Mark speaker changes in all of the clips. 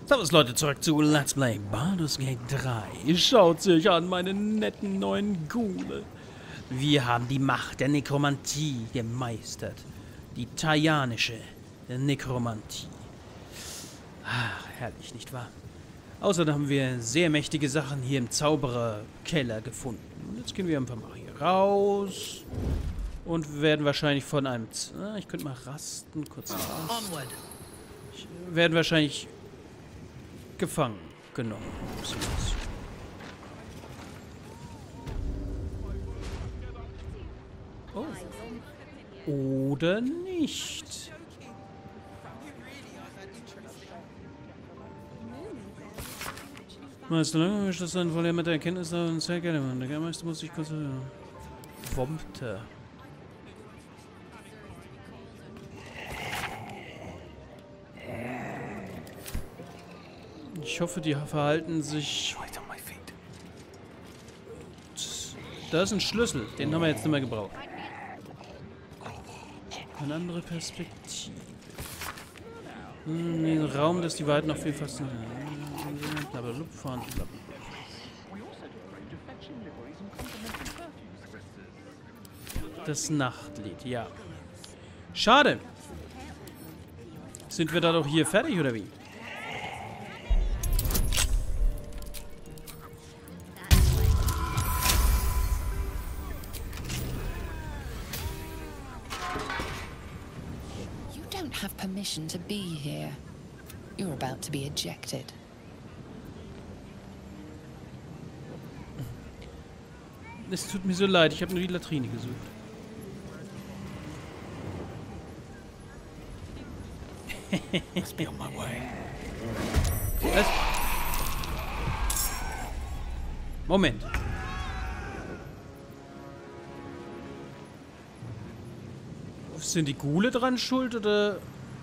Speaker 1: Servus Leute, zurück zu Let's Play Baldur's Gate 3. Schaut sich an, meine netten neuen Ghule. Wir haben die Macht der Nekromantie gemeistert. Die Taianische Nekromantie. Ach, herrlich, nicht wahr? Außerdem haben wir sehr mächtige Sachen hier im Zaubererkeller gefunden. Und jetzt gehen wir einfach mal hier raus. Und werden wahrscheinlich von einem... ich könnte mal rasten, kurz raus. Werden wahrscheinlich... gefangen genommen. Oh. Oder nicht. Meister, lange ist das ein Voller mit der Erkenntnis und sehr gerne, Mann. Der Meister muss sich konzentrieren. Wompte. Ich hoffe, die verhalten sich... Da ist ein Schlüssel. Den haben wir jetzt nicht mehr gebraucht. Eine andere Perspektive. Den Raum, dass die Weiten auf jeden Fall... Blablabla, fahren, blablabla. Das Nachtlied, ja. Schade. Sind wir da doch hier fertig, oder wie?
Speaker 2: Have permission to be here. You're about to be ejected.
Speaker 1: Es tut mir so leid, ich habe nur die Latrine gesucht. Was? Moment. Sind die Ghule dran schuld oder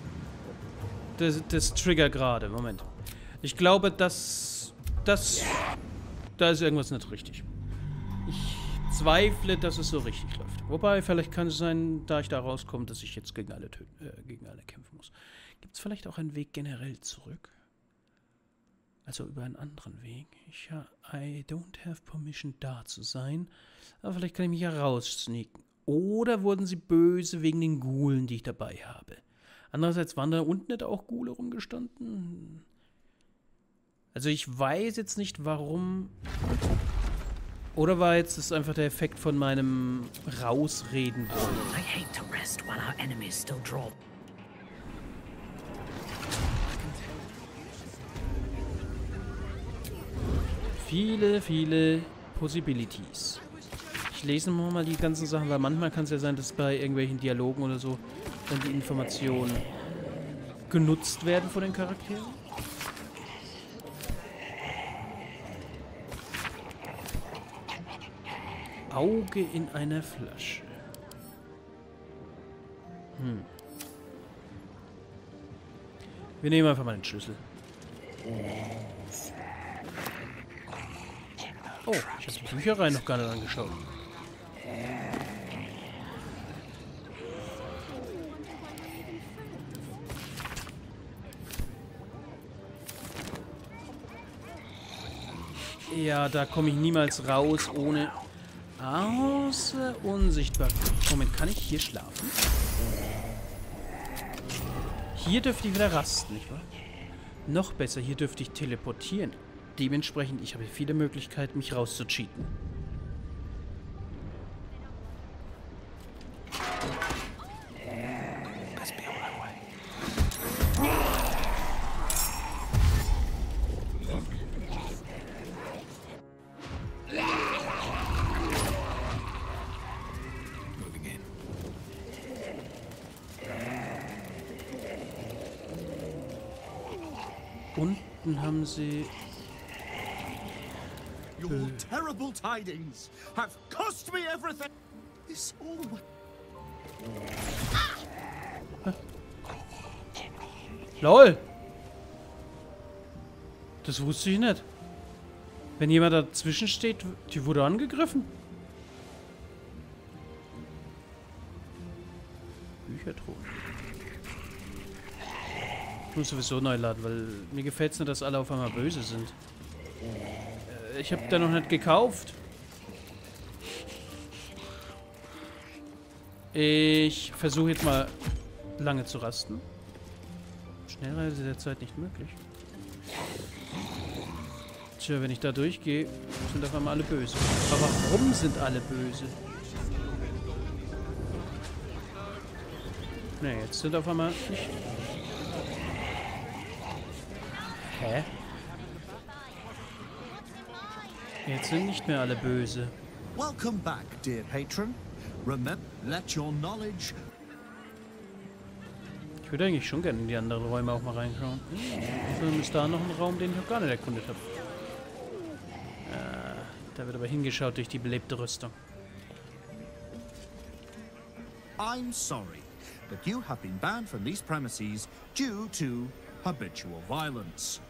Speaker 1: das Trigger gerade? Moment. Ich glaube, da ist irgendwas nicht richtig. Ich zweifle, dass es so richtig läuft. Wobei, vielleicht kann es sein, da ich da rauskomme, dass ich jetzt gegen alle kämpfen muss. Gibt es vielleicht auch einen Weg generell zurück? Also über einen anderen Weg? I don't have permission, da zu sein. Aber vielleicht kann ich mich ja raussneaken. Oder wurden sie böse wegen den Ghulen, die ich dabei habe? Andererseits waren da unten nicht auch Ghule rumgestanden? Also ich weiß jetzt nicht, warum... Oder war jetzt das einfach der Effekt von meinem Rausreden wollen?
Speaker 3: I hate to rest while our enemies still draw.
Speaker 1: Viele, viele Possibilities. Ich lese mal die ganzen Sachen, weil manchmal kann es ja sein, dass bei irgendwelchen Dialogen oder so dann die Informationen genutzt werden von den Charakteren. Auge in einer Flasche. Wir nehmen einfach mal den Schlüssel. Oh, ich habe die Bücherei noch gar nicht angeschaut. Ja, da komme ich niemals raus ohne... Außer unsichtbar. Moment, kann ich hier schlafen? Hier dürfte ich wieder rasten, nicht wahr? Noch besser, hier dürfte ich teleportieren. Dementsprechend, ich habe viele Möglichkeiten, mich rauszucheaten. Unten haben sie...
Speaker 4: Your terrible tidings have cost me everything. This all...
Speaker 1: LOL! Das wusste ich nicht. Wenn jemand dazwischen steht, die wurde angegriffen. Büchertruhe. Ich muss sowieso neu laden, weil mir gefällt es nicht, dass alle auf einmal böse sind. Ich habe da noch nicht gekauft. Ich versuche jetzt mal lange zu rasten. Schnellreise derzeit nicht möglich. Tja, wenn ich da durchgehe, sind auf einmal alle böse. Aber warum sind alle böse? Ne, jetzt sind auf einmal nicht. Hä? Jetzt sind nicht mehr alle böse.
Speaker 4: Welcome back, dear patron. Remember, let your knowledge...
Speaker 1: Ich würde eigentlich schon gerne in die anderen Räume auch mal reinschauen. Außerdem ist da noch ein Raum, den ich noch gar nicht erkundet habe. Da wird aber hingeschaut durch die belebte Rüstung.
Speaker 4: I'm sorry, but you have been banned from these premises due to habitual violence.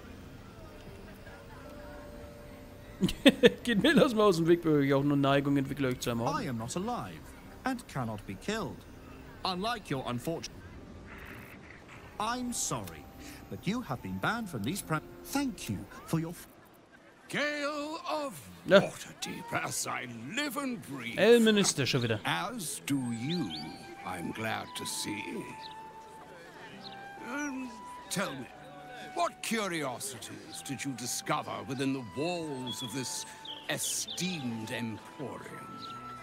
Speaker 1: Geht mir das mal aus dem Weg, weil ich auch nur Neigung entwickle, euch zu ermorden.
Speaker 4: I am not alive and cannot be killed. Unlike your unfortunate... I'm sorry, but you have been banned from these Thank you for your...
Speaker 5: Gale of
Speaker 1: Ja.
Speaker 5: Waterdeep, as I live and breathe.
Speaker 1: Elminister schon wieder.
Speaker 5: As do you, I'm glad to see. Tell me, what curiosities did you discover within the walls of this esteemed emporium?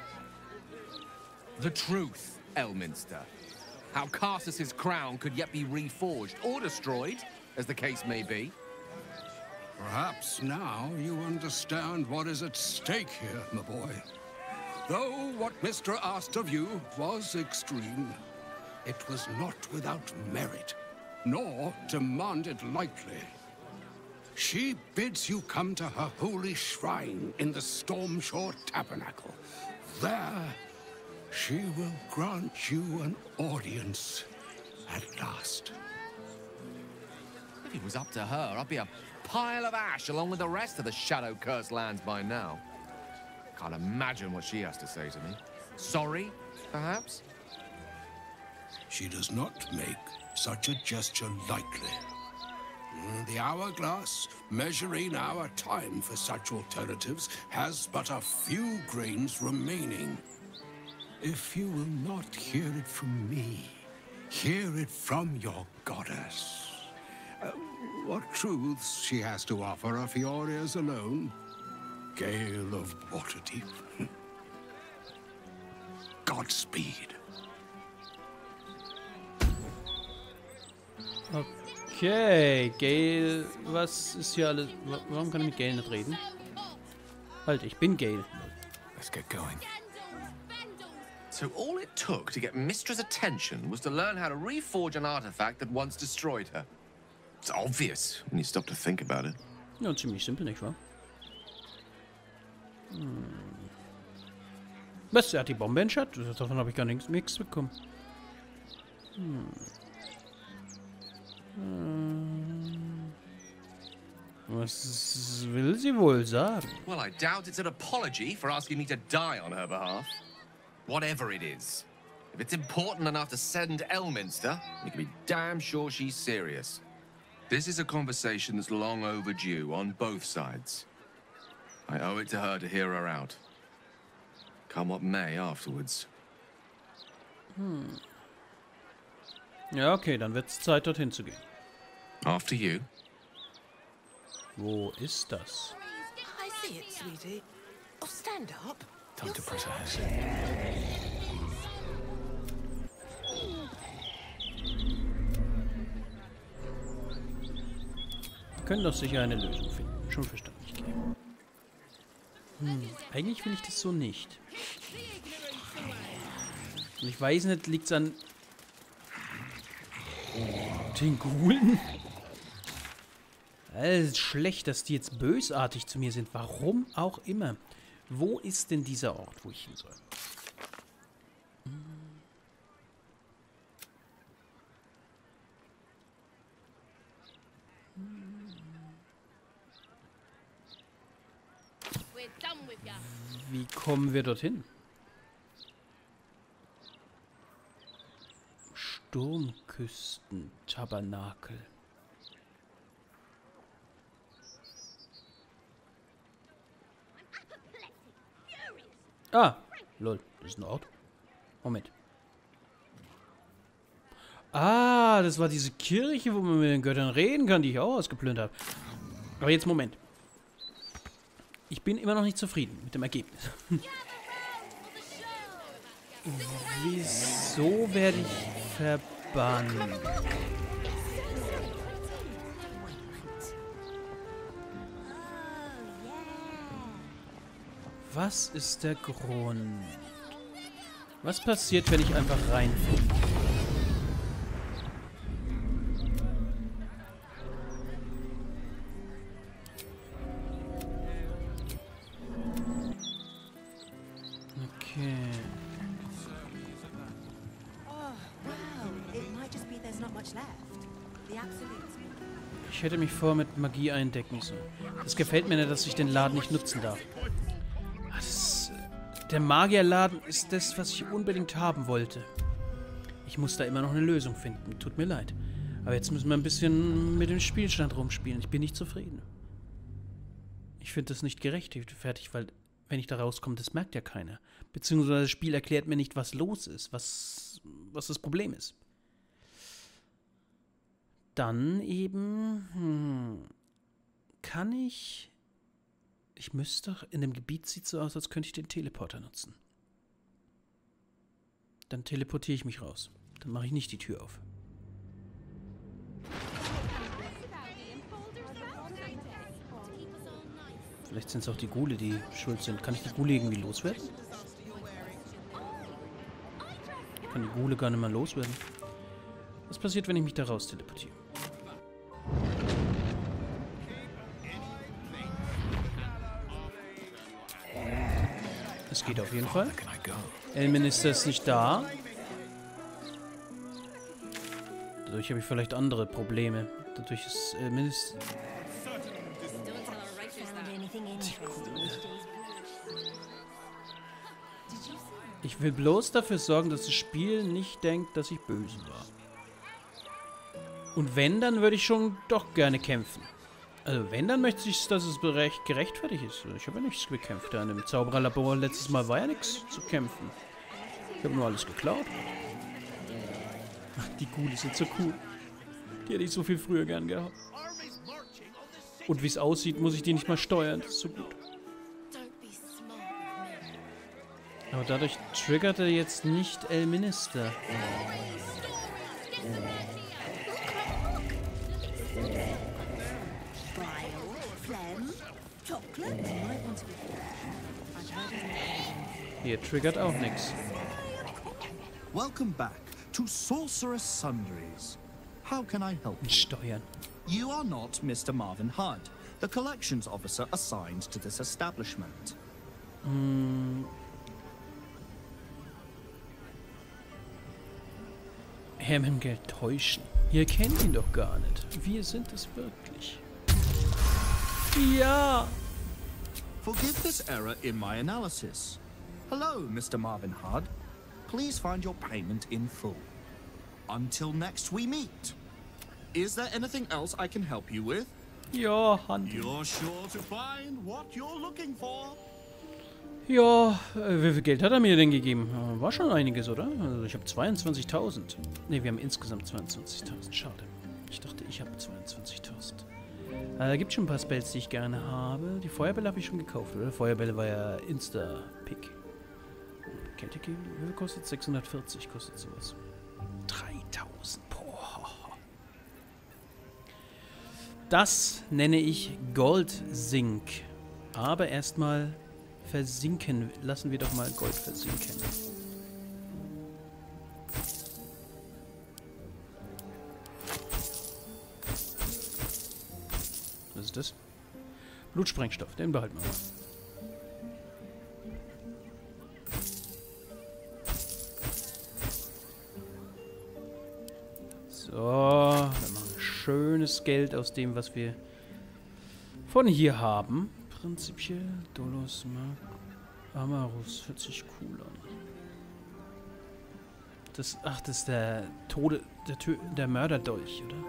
Speaker 6: The truth, Elminster. How Carsus's crown could yet be reforged or destroyed, as the case may be.
Speaker 5: Perhaps now you understand what is at stake here, my boy. Though what Mystra asked of you was extreme, it was not without merit, nor demanded lightly. She bids you come to her holy shrine in the Stormshore Tabernacle. There, she will grant you an audience at last.
Speaker 6: If it was up to her, I'd be a pile of ash along with the rest of the shadow-cursed lands by now. Can't imagine what she has to say to me. Sorry, perhaps?
Speaker 5: She does not make such a gesture lightly. The hourglass, measuring our time for such alternatives, has but a few grains remaining. If you will not hear it from me, hear it from your goddess. What truths she has to offer are for your ears alone. Gale of Waterdeep. Godspeed.
Speaker 1: Okay, Gale, was ist hier alles? Warum kann ich mit Gale nicht reden? Halt, ich bin Gale.
Speaker 6: Let's get going. So all it took to get Mystra's attention was to learn how to reforge an artifact that once destroyed her. It's obvious when you stop to think about it.
Speaker 1: Ja, ziemlich simpel, nicht wahr? Was? Er hat die Bombe entschärft? Davon habe ich gar nichts bekommen. Was will sie wohl sagen?
Speaker 6: Well, I doubt it's an apology for asking me to die on her behalf. Whatever it is. If it's important enough to send Elminster, you can be damn sure she's serious. This is a conversation that's long overdue on both sides. I owe it to her to hear her out. Come what may afterwards.
Speaker 1: Ja, okay, dann wird's Zeit, dorthin zu gehen.
Speaker 6: After you.
Speaker 1: Wo ist das?
Speaker 7: I see it, sweetie. Oh, stand up.
Speaker 6: Time to press ahead.
Speaker 1: Wir können doch sicher eine Lösung finden. Schon verstanden. Eigentlich will ich das so nicht. Und ich weiß nicht, liegt es an den Ghoulen? Es ist schlecht, dass die jetzt bösartig zu mir sind. Warum auch immer. Wo ist denn dieser Ort, wo ich hin soll? Wie kommen wir dorthin? Sturmküsten-Tabernakel. Ah, lol, das ist ein Ort. Moment. Ah, das war diese Kirche, wo man mit den Göttern reden kann, die ich auch ausgeplündert habe. Aber jetzt Moment. Ich bin immer noch nicht zufrieden mit dem Ergebnis. Wieso werde ich verbannt? Was ist der Grund? Was passiert, wenn ich einfach reinfliege? Okay. Ich hätte mich vorher mit Magie eindecken sollen. Es gefällt mir nicht, dass ich den Laden nicht nutzen darf. Der Magierladen ist das, was ich unbedingt haben wollte. Ich muss da immer noch eine Lösung finden. Tut mir leid. Aber jetzt müssen wir ein bisschen mit dem Spielstand rumspielen. Ich bin nicht zufrieden. Ich finde das nicht gerechtfertigt, weil wenn ich da rauskomme, das merkt ja keiner. Beziehungsweise das Spiel erklärt mir nicht, was los ist, was das Problem ist. Dann eben, kann ich... Ich müsste doch... In dem Gebiet sieht es so aus, als könnte ich den Teleporter nutzen. Dann teleportiere ich mich raus. Dann mache ich nicht die Tür auf. Vielleicht sind es auch die Ghule, die schuld sind. Kann ich die Ghule irgendwie loswerden? Ich kann die Ghule gar nicht mehr loswerden. Was passiert, wenn ich mich da raus teleportiere? Es geht auf jeden Fall. Elminister ist nicht da. Dadurch habe ich vielleicht andere Probleme. Dadurch ist Elminister... Ich will bloß dafür sorgen, dass das Spiel nicht denkt, dass ich böse war. Und wenn, dann würde ich schon doch gerne kämpfen. Also wenn, dann möchte ich, dass es gerechtfertigt ist. Ich habe ja nichts gekämpft. Da in dem Zaubererlabor letztes Mal war ja nichts zu kämpfen. Ich habe nur alles geklaut. Ach, die Ghule sind so cool. Die hätte ich so viel früher gern gehabt. Und wie es aussieht, muss ich die nicht mal steuern. Das ist so gut. Aber dadurch triggert er jetzt nicht Elminister. Hier triggert auch nichts.
Speaker 4: Welcome back to Sorceress Sundries. How can I help you?
Speaker 1: Steuern.
Speaker 4: You are not Mr. Marvin Hudd, the collections officer assigned to this establishment.
Speaker 1: Herr mit dem Geld täuschen. Ihr kennt ihn doch gar nicht. Wir sind es wirklich. Ja!
Speaker 4: Forgive this error in my analysis. Hello, Mr. Marvin Hudd. Please find your payment in full. Until next we meet. Is there anything else I can help you with?
Speaker 1: Ja, Hand.
Speaker 4: You're sure to find what you're looking for.
Speaker 1: Ja, wie viel Geld hat er mir denn gegeben? War schon einiges, oder? Also ich habe 22.000. Ne, wir haben insgesamt 22.000. Schade. Ich dachte, ich habe 22.000. Da gibt es schon ein paar Spells, die ich gerne habe. Die Feuerbälle habe ich schon gekauft, oder? Feuerbälle war ja Insta-Pick. Kälte geben? Wie viel kostet 640? Kostet sowas. 3.000. Boah. Das nenne ich Goldsink. Aber erstmal versinken. Lassen wir doch mal Gold versinken. Was ist das? Blutsprengstoff, den behalten wir mal. So, wir machen schönes Geld aus dem, was wir von hier haben. Prinzipiell Dolos Amarus hört sich cool an. Das, ach, das ist der der Mörderdolch, oder?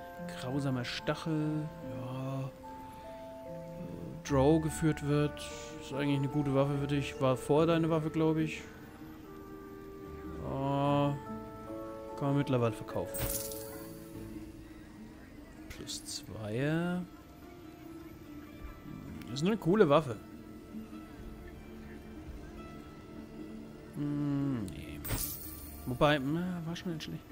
Speaker 1: Grausamer Stachel, ja. Drow geführt wird. ist eigentlich eine gute Waffe für dich. War vor deine Waffe, glaube ich. Oh, kann man mittlerweile verkaufen. Plus 2er. Das ist eine coole Waffe. Nee. Wobei, war schon nicht schlecht.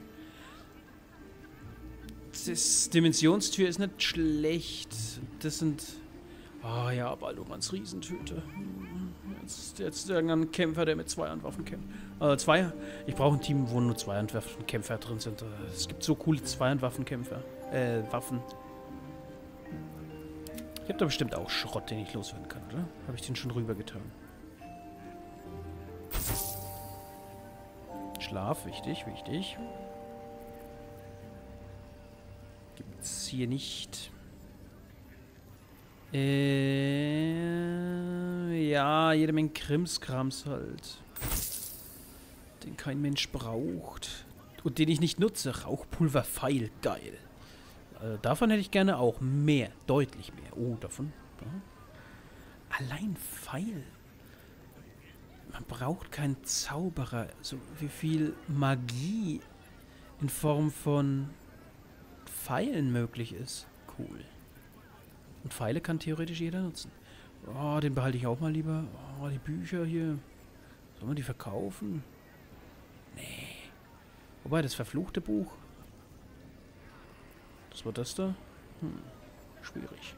Speaker 1: Das Dimensionstür ist nicht schlecht. Das sind... Oh ja, Baldurmans Riesentüte. Jetzt irgendein Kämpfer, der mit Zweihandwaffen kämpft. Ich brauche ein Team, wo nur Zweihandwaffenkämpfer drin sind. Es gibt so coole Zweihandwaffenkämpfer. Waffen. Ich habe da bestimmt auch Schrott, den ich loswerden kann, oder? Habe ich den schon rübergetan? Schlaf, wichtig, wichtig. Gibt's hier nicht. Ja, jede Menge Krimskrams halt. Den kein Mensch braucht. Und den ich nicht nutze. Rauchpulverpfeil, geil. Davon hätte ich gerne auch mehr, deutlich mehr. Oh, davon. Ja. Allein Pfeil. Man braucht keinen Zauberer. So wie viel Magie in Form von Pfeilen möglich ist. Cool. Und Pfeile kann theoretisch jeder nutzen. Oh, den behalte ich auch mal lieber. Oh, die Bücher hier. Sollen wir die verkaufen? Nee. Wobei, das verfluchte Buch. Was war das da? Schwierig.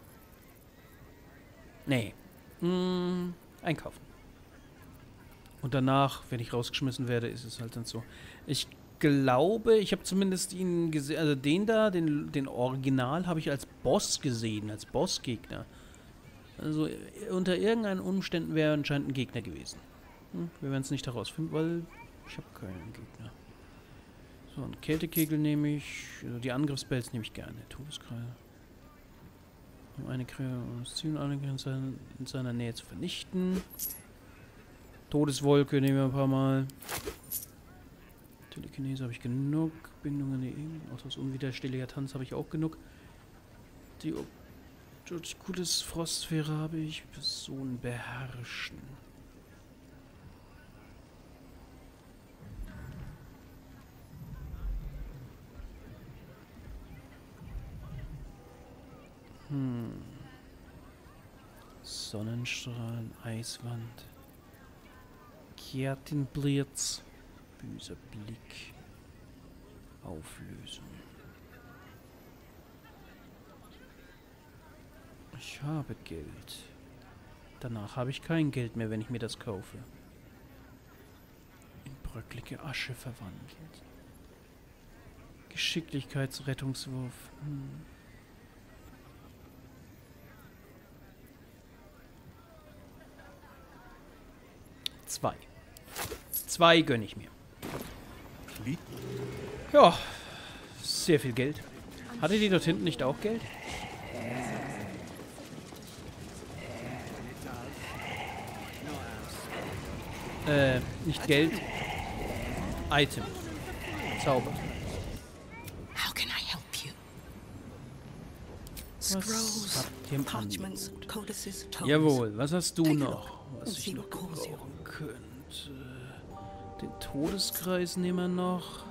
Speaker 1: Nee. Einkaufen. Und danach, wenn ich rausgeschmissen werde, ist es halt dann so. Ich glaube, ich habe zumindest ihn gesehen, also den da, den Original, habe ich als Boss gesehen, als Bossgegner. Also unter irgendeinen Umständen wäre er anscheinend ein Gegner gewesen. Wir werden es nicht herausfinden, weil ich habe keinen Gegner. So, einen Kältekegel nehme ich, also die Angriffsbells nehme ich gerne. Todeskreise. Um eine das Ziel in seiner Nähe zu vernichten. Todeswolke nehmen wir ein paar Mal. Telekinese habe ich genug. Bindungen, Autos unwiderstehlicher Tanz habe ich auch genug. Die gutes Frostsphäre habe ich. Personen beherrschen. Sonnenstrahlen, Eiswand. Keatinblitz. Böser Blick. Auflösung. Ich habe Geld. Danach habe ich kein Geld mehr, wenn ich mir das kaufe. In bröcklige Asche verwandelt. Geschicklichkeitsrettungswurf. 2. 2 gönne ich mir. Ja, sehr viel Geld. Hatte die dort hinten nicht auch Geld? Nicht Geld. Item. Zauber.
Speaker 7: How can I help you?
Speaker 1: Was
Speaker 7: Scrolls,
Speaker 1: habt ihr im
Speaker 7: parchments,
Speaker 1: Angebot?
Speaker 7: codices, tomes.
Speaker 1: Jawohl, was hast du
Speaker 7: Take a
Speaker 1: noch?
Speaker 7: look
Speaker 1: Was
Speaker 7: and
Speaker 1: ich
Speaker 7: see
Speaker 1: noch
Speaker 7: what calls you.
Speaker 1: gebrauchen könnte. Den Todeskreis nehmen wir noch.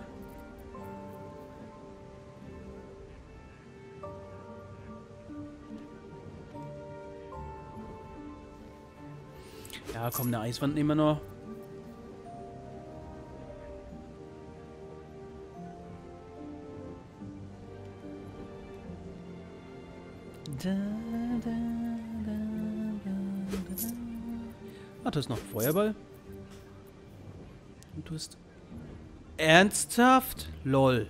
Speaker 1: Ja, komm, eine Eiswand nehmen wir noch. Ah, da ist noch ein Feuerball. Und du hast... Ernsthaft? Lol.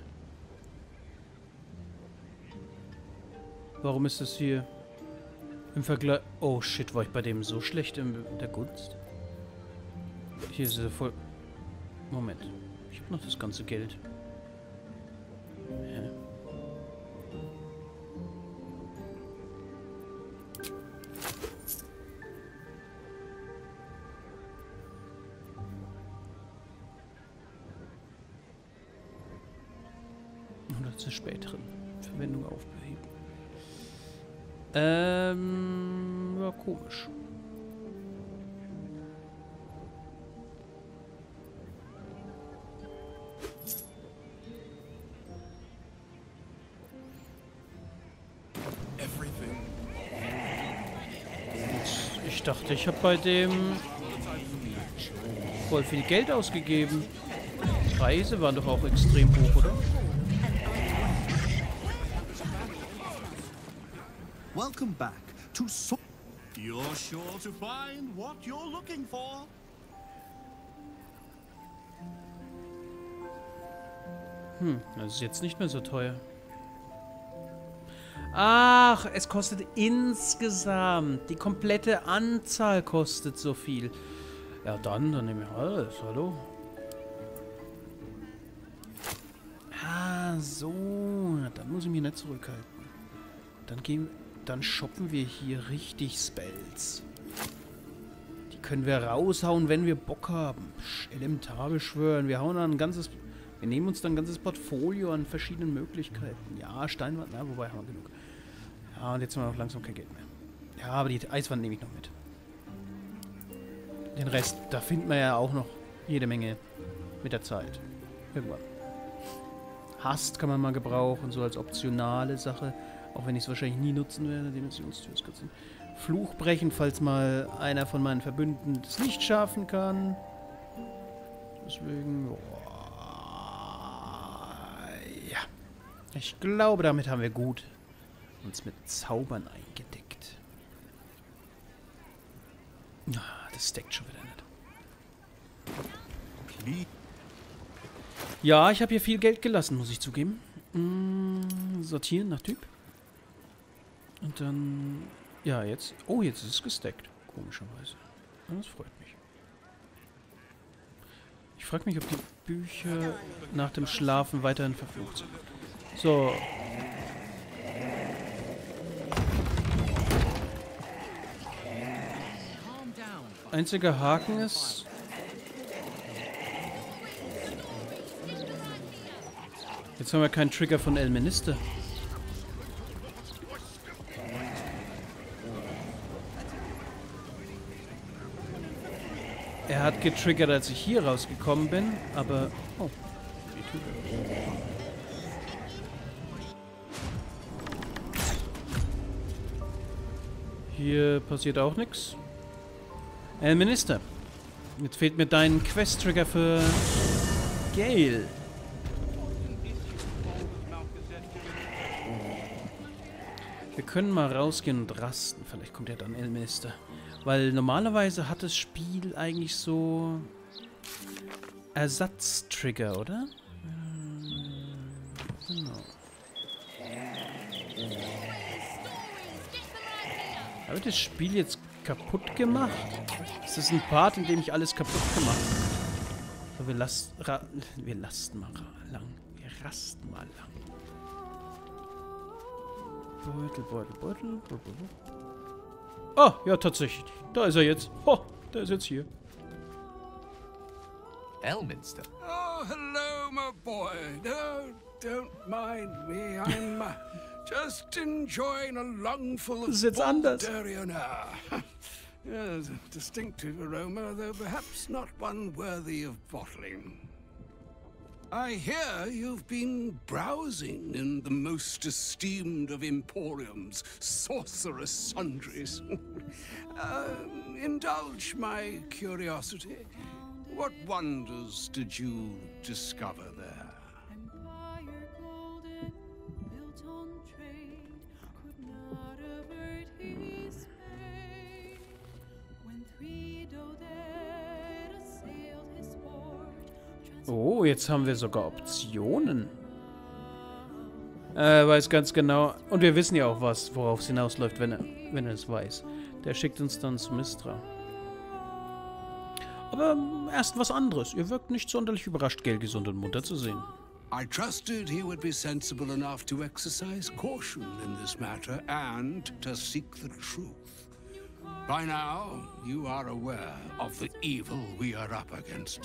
Speaker 1: Warum ist das hier im Vergleich... Oh shit, war ich bei dem so schlecht in der Gunst? Hier ist er voll... Moment. Ich habe noch das ganze Geld. Hä? Oder zur späteren Verwendung aufbeheben. Ja, komisch. Ich dachte, ich habe bei dem voll viel Geld ausgegeben. Preise waren doch auch extrem hoch, oder?
Speaker 4: Welcome back to You're sure to find what you're looking for.
Speaker 1: Das ist jetzt nicht mehr so teuer. Ach, es kostet insgesamt. Die komplette Anzahl kostet so viel. Ja, dann nehme ich alles. Hallo? Ah, so. Dann muss ich mich nicht zurückhalten. Dann shoppen wir hier richtig Spells. Die können wir raushauen, wenn wir Bock haben. Elementar beschwören. Wir nehmen uns dann ein ganzes Portfolio an verschiedenen Möglichkeiten. Ja, Steinwand, na, wobei haben wir genug. Ja, und jetzt haben wir auch langsam kein Geld mehr. Ja, aber die Eiswand nehme ich noch mit. Den Rest, da finden wir ja auch noch jede Menge mit der Zeit. Irgendwann. Hast kann man mal gebrauchen, so als optionale Sache. Auch wenn ich es wahrscheinlich nie nutzen werde. Dimensionstür ist kurz. Fluch brechen, falls mal einer von meinen Verbündeten das nicht schaffen kann. Deswegen, ja. Ich glaube, damit haben wir gut uns mit Zaubern eingedeckt. Das steckt schon wieder nicht. Ja, ich habe hier viel Geld gelassen, muss ich zugeben. Sortieren nach Typ. Und dann... Ja, jetzt... Oh, jetzt ist es gestackt. Komischerweise. Das freut mich. Ich frage mich, ob die Bücher nach dem Schlafen weiterhin verflucht sind. So. Einziger Haken ist... Jetzt haben wir keinen Trigger von Elminster. Er hat getriggert, als ich hier rausgekommen bin, aber... Oh. Hier passiert auch nichts. Minister. Jetzt fehlt mir dein Quest-Trigger für Gale. Wir können mal rausgehen und rasten. Vielleicht kommt ja dann Elminster. Weil normalerweise hat das Spiel eigentlich so Ersatztrigger, oder? Genau. Habe ich das Spiel jetzt kaputt gemacht? Ist das ein Part, in dem ich alles kaputt gemacht habe? So, wir rasten mal lang. Wir rasten mal lang. Beutel. Oh, ja, tatsächlich. Da ist er jetzt. Oh, der ist jetzt hier.
Speaker 6: Elminster.
Speaker 5: Oh, hello, my boy. No, don't mind me. I'm just enjoying a lungful of Baldurian air. Yes, a distinctive aroma, though perhaps not one worthy of bottling. I hear you've been browsing in the most esteemed of Emporium's sorcerous sundries. Indulge my curiosity. What wonders did you discover there?
Speaker 1: Oh, jetzt haben wir sogar Optionen. Weiß ganz genau. Und wir wissen ja auch, worauf es hinausläuft, wenn er es weiß. Der schickt uns dann zu Mystra. Aber erst was anderes. Ihr wirkt nicht sonderlich überrascht, Gale gesund und munter zu sehen.
Speaker 5: I trusted he would be sensible enough to exercise caution in this matter and to seek the truth. By now, you are aware of the evil we are up against.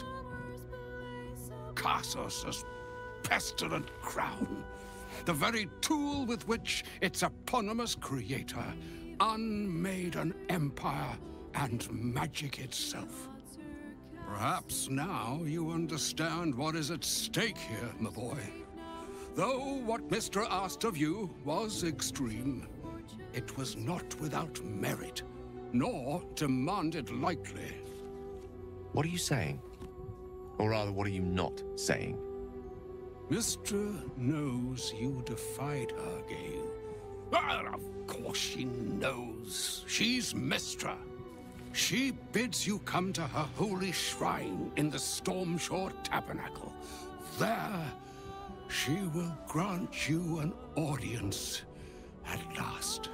Speaker 5: Karsos' pestilent crown, the very tool with which its eponymous creator unmade an empire and magic itself. Perhaps now you understand what is at stake here, my boy. Though what Mr. asked of you was extreme, it was not without merit. nor demand it lightly.
Speaker 6: What are you saying? Or rather, what are you not saying?
Speaker 5: Mystra knows you defied her, Gale. Well, of course she knows. She's Mystra. She bids you come to her holy shrine in the Stormshore Tabernacle. There, she will grant you an audience at last.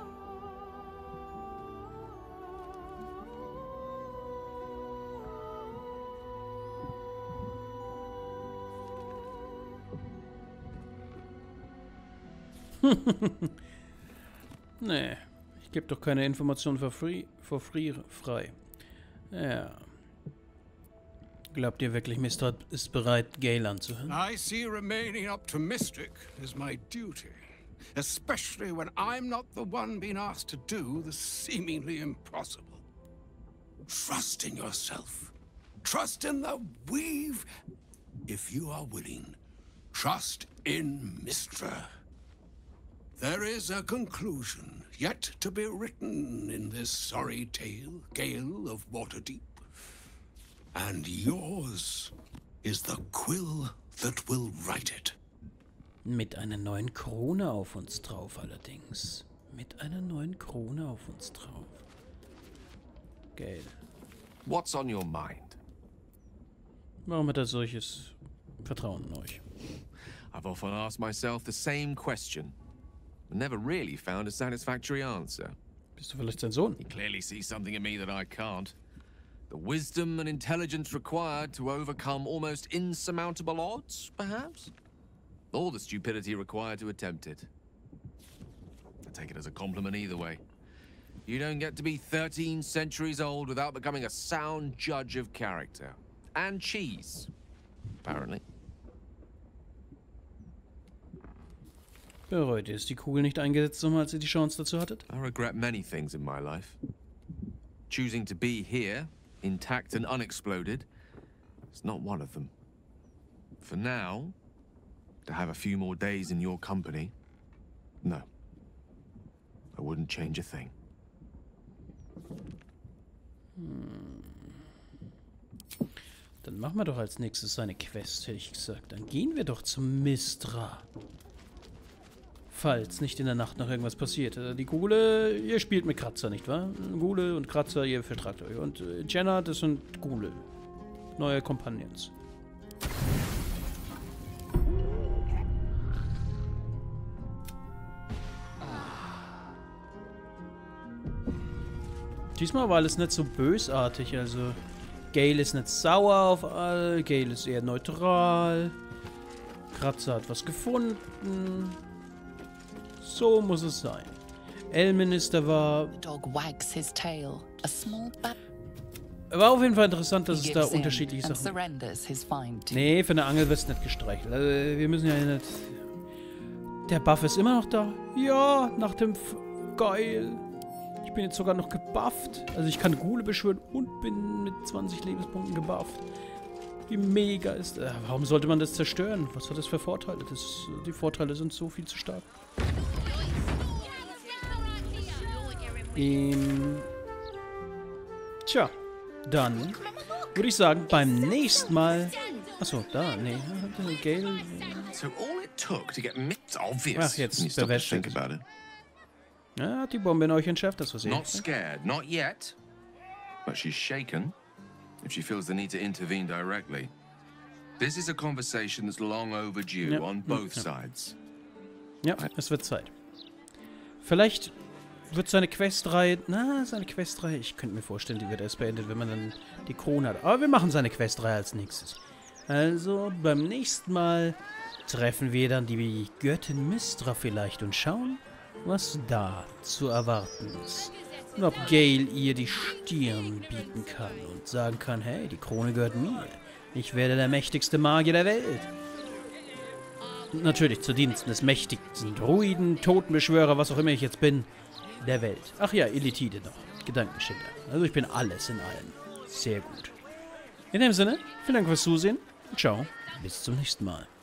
Speaker 1: Nee, ich gebe doch keine Informationen frei. Ja. Glaubt ihr wirklich, Mystra ist bereit, Gale anzuhören?
Speaker 5: I see remaining optimistic is my duty. Especially when I'm not the one being asked to do the seemingly impossible. Trust in yourself. Trust in the weave. If you are willing, trust in Mystra. There is a conclusion yet to be written in this sorry tale, Gale of Waterdeep. And yours is the quill that will write it.
Speaker 1: Mit einer neuen Krone auf uns drauf allerdings. Mit einer neuen Krone auf uns drauf. Gale.
Speaker 6: What's on your mind?
Speaker 1: Warum hat er solches Vertrauen in euch?
Speaker 6: I've often asked myself the same question. Never really found a satisfactory answer.
Speaker 1: Bist du vielleicht sein Sohn?
Speaker 6: He clearly sees something in me that I can't. The wisdom and intelligence required to overcome almost insurmountable odds, perhaps? Or the stupidity required to attempt it. I take it as a compliment either way. You don't get to be 13 centuries old without becoming a sound judge of character. And cheese, apparently.
Speaker 1: Bereut ihr es, die Kugel nicht eingesetzt zu haben, als ihr die Chance dazu hattet?
Speaker 6: I regret many things in my life. Choosing to be here, intact and unexploded, is not one of them. For now, to have a few more days in your company, no. I wouldn't change a thing.
Speaker 1: Dann machen wir doch als nächstes seine Quest, hätte ich gesagt. Dann gehen wir doch zum Mystra. Falls nicht in der Nacht noch irgendwas passiert. Die Ghule, ihr spielt mit Kratzer, nicht wahr? Ghule und Kratzer, ihr vertragt euch. Und Jenna, das sind Ghule. Neue Companions. Diesmal war alles nicht so bösartig, also Gale ist nicht sauer auf all, Gale ist eher neutral. Kratzer hat was gefunden. So muss es sein. Elminister war...
Speaker 2: Dog wags his tail. A small
Speaker 1: War auf jeden Fall interessant, dass es da unterschiedliche Sachen...
Speaker 2: surrenders his fine teeth.
Speaker 1: Nee, für eine Angel wird es nicht gestreichelt. Also, wir müssen ja nicht... Der Buff ist immer noch da. Ja, nach dem... Geil. Ich bin jetzt sogar noch gebufft. Also ich kann Ghule beschwören und bin mit 20 Lebenspunkten gebufft. Wie mega ist... warum sollte man das zerstören? Was hat das für Vorteile? Die Vorteile sind so viel zu stark. Tja, dann würde ich sagen, beim nächsten Mal... Achso, da, nee. Gale...
Speaker 6: So all it took to get It's obvious.
Speaker 1: Ach, jetzt
Speaker 6: when you stop to
Speaker 1: bewertet.
Speaker 6: think about it.
Speaker 1: Ja, hat die Bombe in euch entschärft, das was
Speaker 6: Not scared, not yet. But she's shaken if she feels the need to intervene directly. This is a conversation that's long overdue on both sides.
Speaker 1: Ja, es wird Zeit. Vielleicht wird seine Questreihe... seine Questreihe... Ich könnte mir vorstellen, die wird erst beendet, wenn man dann die Krone hat. Aber wir machen seine Questreihe als nächstes. Also, beim nächsten Mal treffen wir dann die Göttin Mystra vielleicht und schauen, was da zu erwarten ist. Und ob Gale ihr die Stirn bieten kann und sagen kann, hey, die Krone gehört mir. Ich werde der mächtigste Magier der Welt. Und natürlich zu Diensten des mächtigsten Druiden, Totenbeschwörer, was auch immer ich jetzt bin, der Welt. Ach ja, Elitide noch. Gedankenschinder. Also ich bin alles in allem. Sehr gut. In dem Sinne, vielen Dank fürs Zusehen. Ciao, bis zum nächsten Mal.